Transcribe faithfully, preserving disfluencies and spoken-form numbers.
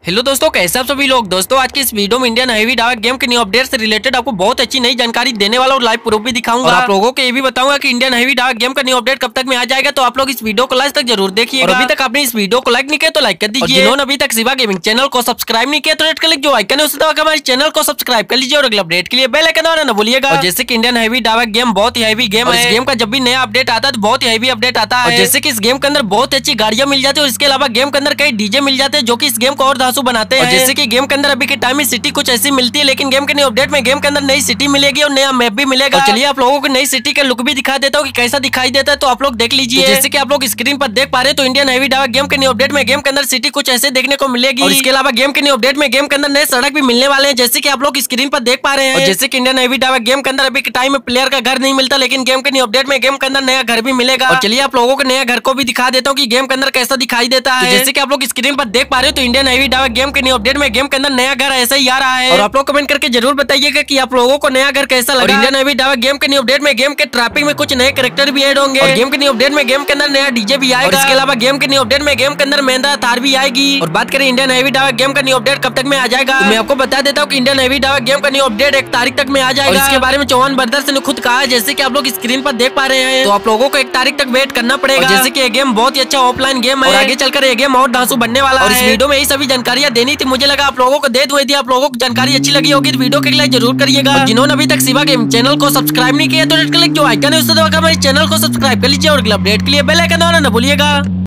Hello दोस्तों, कैसे आप सभी लोग। दोस्तों आज की इस वीडियो में इंडियन हैवी डार्क गेम के न्यू अपडेट से रिलेटेड आपको बहुत अच्छी नई जानकारी देने वाला और लाइव प्रूफ भी दिखाऊंगा। और आप लोगों को ये भी बताऊंगा कि इंडियन हैवी डार्क गेम का न्यू अपडेट कब तक में आ जाएगा। तो आप लोग इस वीडियो को लास्ट तक जरूर देखिएगा। और अभी तक आपने इस वीडियो को लाइक नहीं किया तो लाइक कर दीजिए। जिन्होंने अभी तक शिवा गेमिंग चैनल को सब्सक्राइब नहीं किया तो रेड क्लिक जो आइकन है उसे दबाकर हमारे चैनल को सब्सक्राइब कर लीजिए और अगले अपडेट के लिए बेल आइकन दबाना न भूलिएगा। जैसे कि इंडियन हैवी डार्क गेम बहुत ही हैवी गेम है। इस गेम का जब भी नया अपडेट आता है तो बहुत ही हैवी अपडेट आता है। जैसे की इस गेम के अंदर बहुत अच्छी गाड़ियां मिल जाती है और इसके अलावा गेम के अंदर कई डीजे मिल जाते हैं जो की इस गेम को और धांसू बनाते हैं। जैसे की गेम के अंदर अभी के टाइम में सिटी कुछ ऐसी मिलती है, लेकिन गेम के न्यू अपडेट में गेम के अंदर नई सिटी मिलेगी और नया मैप भी मिलेगा। तो चलिए आप लोगों को नई सिटी का लुक भी दिखा देता हूँ कि कैसा दिखाई देता है, तो आप लोग देख लीजिए। जैसे कि आप लोग स्क्रीन पर देख पा रहे हैं तो इंडियन हैवी डार्क गेम के न्यू अपडेट में गेम के अंदर सिटी कुछ ऐसे देखने को मिलेगी। और इसके अलावा गेम के न्यू अपडेट में गेम के अंदर नए सड़क भी मिलने वाले हैं, जैसे कि आप लोग स्क्रीन पर देख पा रहे हैं। जैसे कि इंडियन हैवी डार्क गेम के अंदर अभी के टाइम में प्लेयर का घर नहीं मिलता, लेकिन गेम के न्यू अपडेट में गेम के अंदर नया घर भी मिलेगा। और चलिए आप लोगों को नया घर को भी दिखा देता हूँ कि गेम के अंदर कैसा दिखाई देता है। जैसे कि आप लोग स्क्रीन पर देख पा रहे हो तो इंडियन हैवी डार्क गेम के न्यू अपडेट में गेम के अंदर नया घर ऐसा ही आ रहा है। और आप लोग कमेंट करके जरूर बताइएगा कि आप लोगों को नया घर कैसा लगा। इंडियन हैवी डार्क गेम के न्यू अपडेट में गेम के ट्रैफिक में कुछ नए कैरेक्टर भी ऐड होंगे। और गेम के न्यू अपडेट में गेम के अंदर नया डीजे भी आएगा। और इसके अलावा गेम के न्यू अपडेट में गेम के अंदर महिंद्रा थार भी आएगी। और बात करें इंडियन हैवी डार्क गेम का न्यू अपडेट कब तक में आ जाएगा, तो मैं आपको बता देता हूँ कि इंडियन हैवी डार्क गेम का न्यू अपडेट एक तारीख तक में आ जाएगा। और इसके बारे में चौहान ब्रदर्स ने खुद कहा है, जैसे कि आप लोग स्क्रीन पर देख पा रहे हैं। तो आप लोगों को एक तारीख तक वेट करना पड़ेगा। जैसे कि ये गेम बहुत ही अच्छा ऑफलाइन गेम है, आगे चलकर ये गेम और धांसू बनने वाला है। और इस वीडियो में यही सभी जानकारियां देनी थी, मुझे लगा आप लोगों को दे दूं। यदि आप लोगों को जानकारी अच्छी लगी होगी तो वीडियो के लाइक जरूर करिएगा। जिन्होंने अभी तक शिवा गेम चैनल को सब्सक्राइब नहीं किया तो रेड क्लिक जो आइकन है उससे दबाकर हमारे चैनल को सब्सक्राइब कर लीजिए और अगले अपडेट के लिए बेल आइकन दबाना न भूलिएगा।